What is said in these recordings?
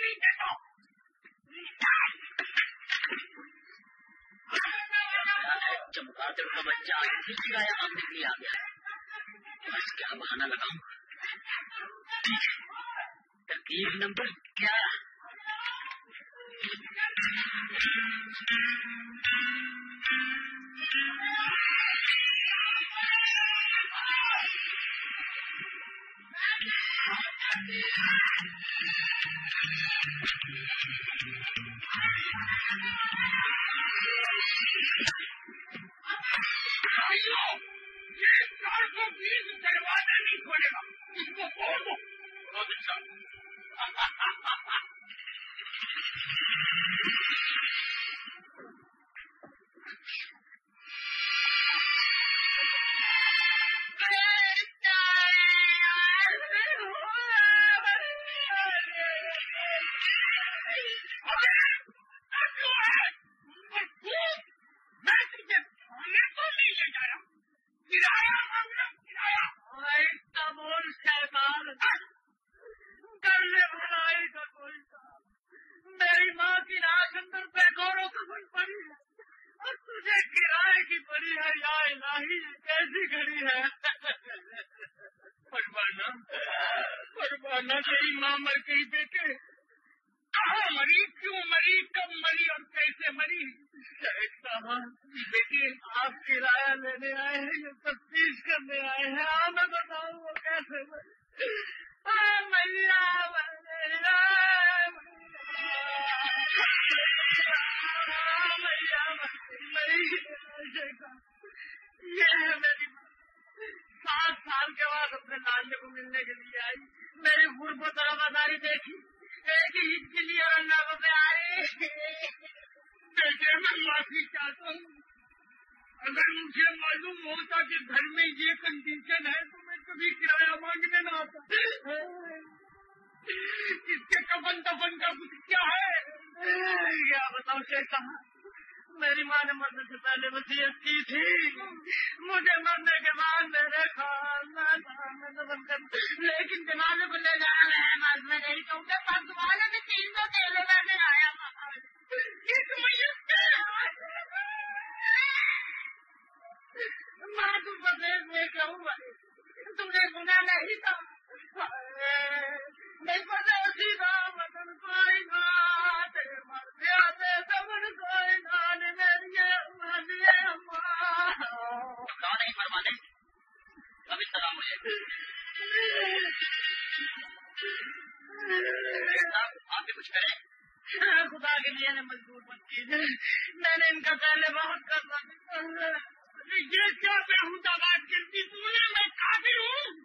نہیں دیتا. چمکادڑ کا بچہ پھر کرایہ مانگنے کے لیے آ گیا ہے. بس کیا بہانہ لگاؤں. ترکیب نمبر 11. دروازہ نہیں کھولے گا, اس کو توڑ دو. بہت اچھا. میری ماں نے مرنے سے پہلے وصیت کی تھی, مجھے مرنے کے بعد میرے لیکن جنازے کو لے جا رہے ہیں. بس میں نہیں کہوں گا, پاس والے میں 300 کیلے لینے آیا. ماں تم کو میں کہوں تم نے گنا نہیں تھا. نہیں پتا اسی کا مطلب کوئی نہ تیرے مرتے آتے سمجھ کوئی نہ میری نہیں فرمانے. اب اس طرح مجھے آپ بھی کچھ کریں. خدا کے لیے مجبور مت کیجیے, میں نے ان کا پہلے بہت کرنا. یہ کیا بےہودہ بات کرتی تو نے, میں کافر ہوں.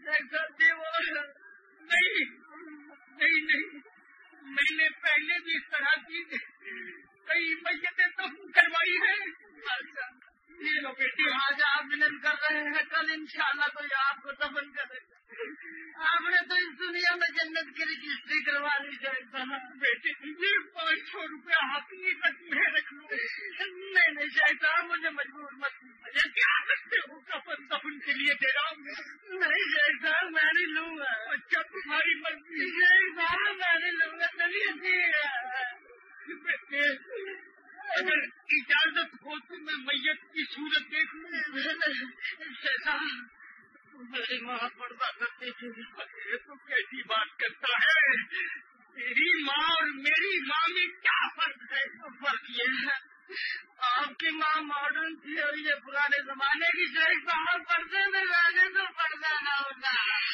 نہیں, میں نے پہلے بھی اس طرح کی کئی میتیں دفن کروائی ہے. یہ لو بیٹی, آج آپ ملن کر رہے ہیں, کل انشاءاللہ کوئی آپ کو دفن کرے گا. آپ نے تو اس دنیا میں جنت کی رجسٹری کروا لی جائے. بیٹی یہ 500 روپیہ اپنی تک میں رکھ لوں. نہیں شاید صاحب مجھے مجبور مت کیجیے. کیا کرتے ہو کفن دفن کے لیے دے رہا ہوں. نہیں شاید صاحب میں نہیں لوں گا. اچھا تمہاری مرضی. شاید صاحب میں نہیں لوں گا. چلیے بیٹے, اگر اجازت ہو تو میں میت کی صورت دیکھوں. میری ماں پردہ کرتی تھی. تو کیسی بات کرتا ہے. تیری ماں اور میری ماں میں کیا فرق ہے؟ فرق یہ ہے آپ کی ماں ماڈرن تھی اور یہ پرانے زمانے کی. شیخ صاحب پردے میں رہنے تو پردہ نہ ہوتا.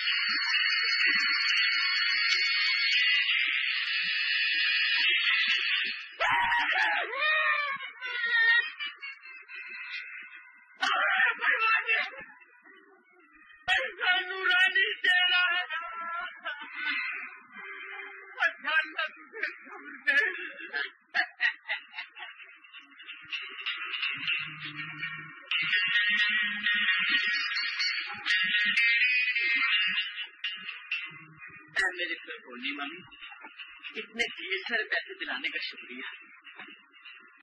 نورانی تیرا میری کوئی بولی ممی, اتنے ڈھیر سارے پیسے دلانے کا شکریہ.